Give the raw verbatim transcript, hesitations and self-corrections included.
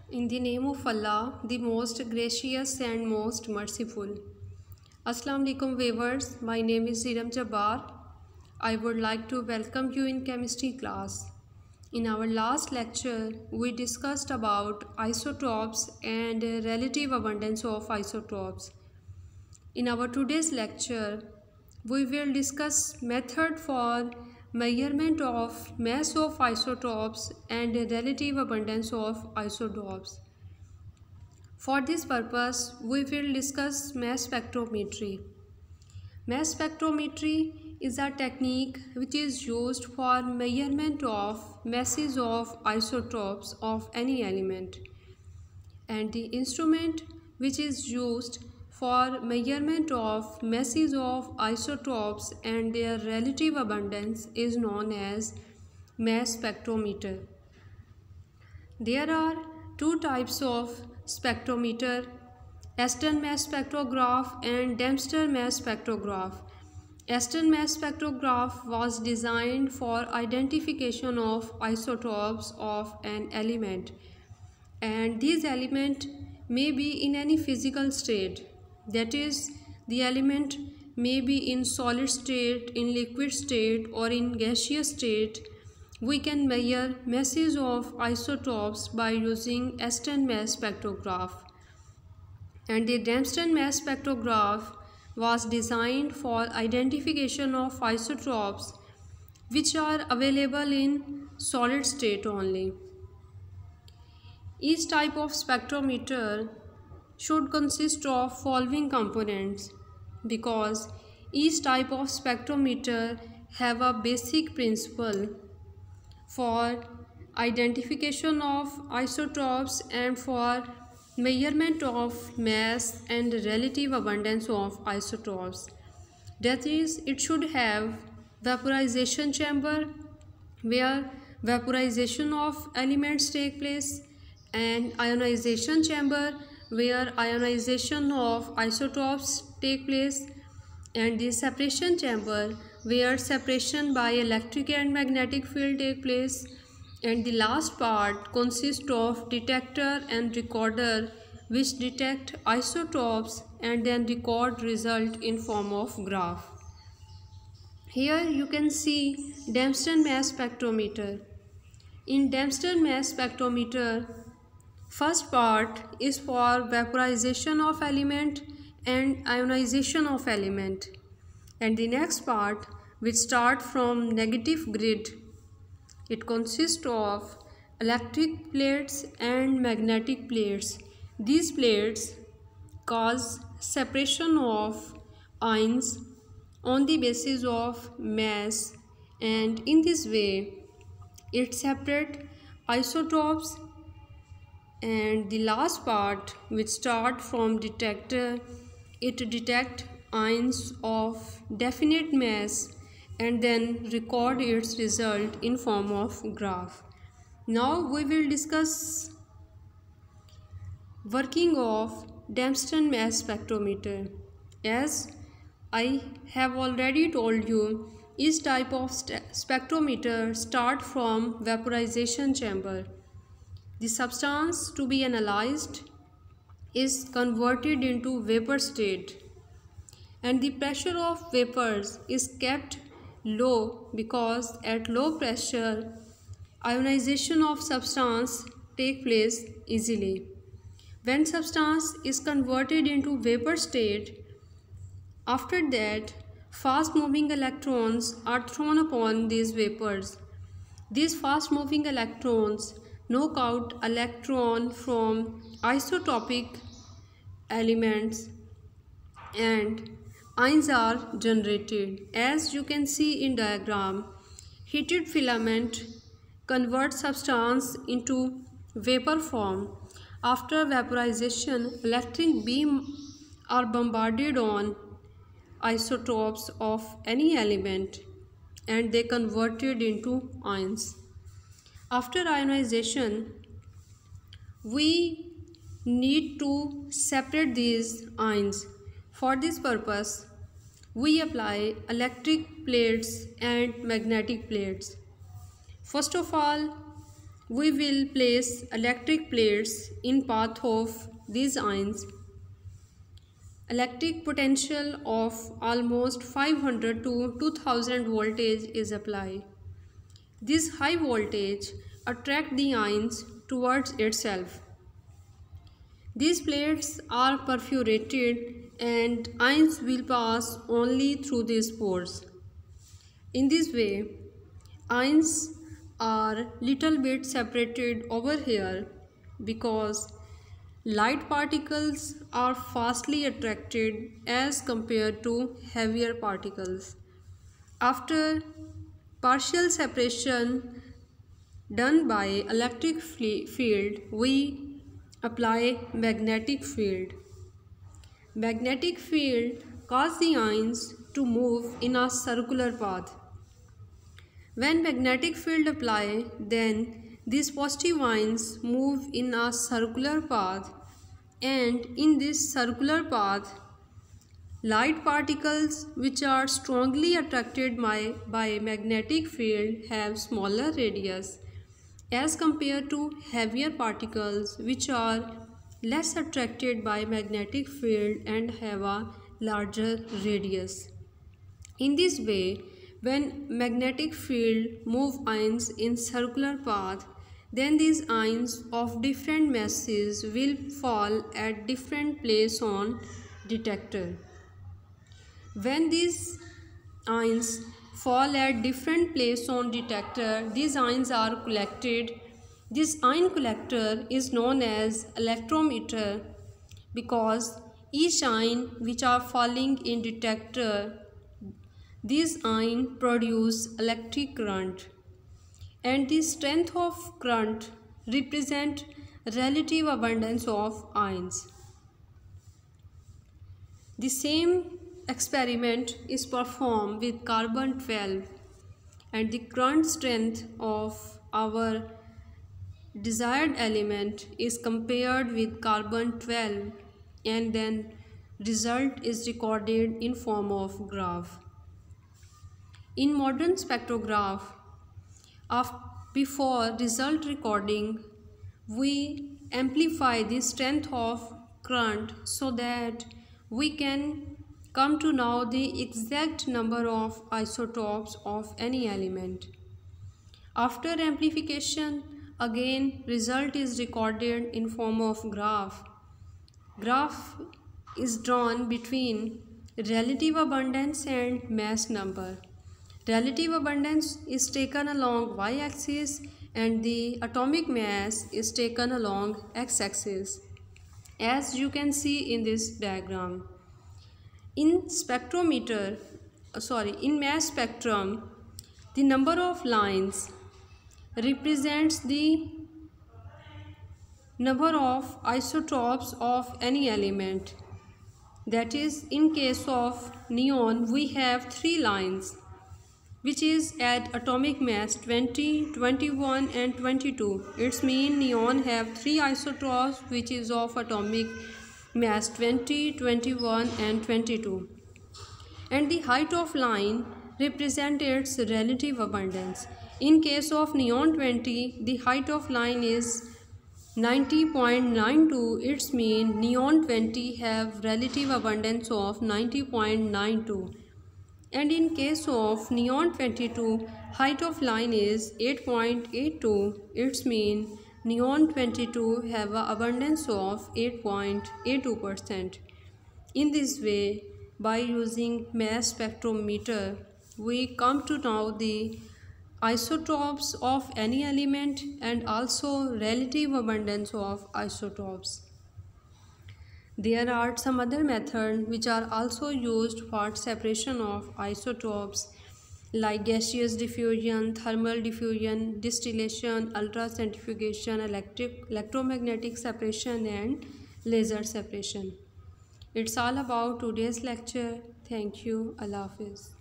In the name of Allah, the most gracious and most merciful. Assalamu alaikum viewers, my name is Ziram Jabbar. I would like to welcome you in chemistry class. In our last lecture, we discussed about isotopes and relative abundance of isotopes. In our today's lecture, we will discuss method for measurement of mass of isotopes and relative abundance of isotopes. For this purpose, we will discuss mass spectrometry. Mass spectrometry is a technique which is used for measurement of masses of isotopes of any element, and the instrument which is used for measurement of masses of isotopes and their relative abundance is known as mass spectrometer. There are two types of spectrometer: Aston mass spectrograph and Dempster mass spectrograph. Aston mass spectrograph was designed for identification of isotopes of an element, and these elements may be in any physical state, that is, the element may be in solid state, in liquid state, or in gaseous state. We can measure masses of isotopes by using Aston mass spectrograph. And the Dempster mass spectrograph was designed for identification of isotopes which are available in solid state only. Each type of spectrometer should consist of following components, because each type of spectrometer have a basic principle for identification of isotopes and for measurement of mass and relative abundance of isotopes. That is, it should have vaporization chamber where vaporization of elements take place, and ionization chamber where ionization of isotopes take place, and the separation chamber where separation by electric and magnetic field take place, and the last part consists of detector and recorder which detect isotopes and then record result in form of graph. Here you can see Dempster mass spectrometer. In Dempster mass spectrometer, first part is for vaporization of element and ionization of element, and the next part, which start from negative grid, it consists of electric plates and magnetic plates. These plates cause separation of ions on the basis of mass, and in this way it separates isotopes. And the last part, which start from detector, it detect ions of definite mass and then record its result in form of graph. Now we will discuss working of Dempster mass spectrometer. As I have already told you, each type of spectrometer start from vaporization chamber. The substance to be analyzed is converted into vapor state, and the pressure of vapors is kept low, because at low pressure ionization of substance take place easily. When substance is converted into vapor state, after that fast moving electrons are thrown upon these vapors. These fast moving electrons knock out electron from isotopic elements and ions are generated. As you can see in diagram, heated filament converts substance into vapor form. After vaporization, electric beam are bombarded on isotopes of any element and they converted into ions. After ionization, we need to separate these ions. For this purpose, we apply electric plates and magnetic plates. First of all, we will place electric plates in path of these ions. Electric potential of almost five hundred to two thousand voltage is applied. This high voltage attracts the ions towards itself. These plates are perforated and ions will pass only through these pores. In this way, ions are little bit separated over here because light particles are fastly attracted as compared to heavier particles. After partial separation done by electric field, we apply magnetic field. Magnetic field causes the ions to move in a circular path. When magnetic field apply, then these positive ions move in a circular path, and in this circular path, light particles which are strongly attracted by, by magnetic field have smaller radius as compared to heavier particles which are less attracted by magnetic field and have a larger radius. In this way, when magnetic field move ions in circular path, then these ions of different masses will fall at different place on detector. When these ions fall at different place on detector, these ions are collected. This ion collector is known as electrometer because each ion which are falling in detector, these ions produce electric current, and the strength of current represent relative abundance of ions. The same experiment is performed with carbon twelve, and the current strength of our desired element is compared with carbon twelve, and then result is recorded in form of graph. In modern spectrograph, before result recording, we amplify the strength of current so that we can come to know the exact number of isotopes of any element. After amplification, again result is recorded in form of graph. Graph is drawn between relative abundance and mass number. Relative abundance is taken along y-axis and the atomic mass is taken along x-axis, as you can see in this diagram. In spectrometer, sorry, in mass spectrum, the number of lines represents the number of isotopes of any element. That is, in case of neon, we have three lines, which is at atomic mass twenty, twenty-one and twenty-two. It's mean neon have three isotopes which is of atomic mass twenty, twenty-one and twenty-two. And the height of line represents its relative abundance. In case of neon twenty, the height of line is ninety point nine two. It's mean neon twenty have relative abundance of ninety point nine two. And in case of neon twenty-two, height of line is eight point eight two. It's mean neon twenty-two have an abundance of eight point eight two percent. In this way, by using mass spectrometer, we come to know the isotopes of any element and also relative abundance of isotopes. There are some other methods which are also used for separation of isotopes, like gaseous diffusion, thermal diffusion, distillation, ultracentrifugation, electric, electromagnetic separation and laser separation. It's all about today's lecture. Thank you. Allah Hafiz.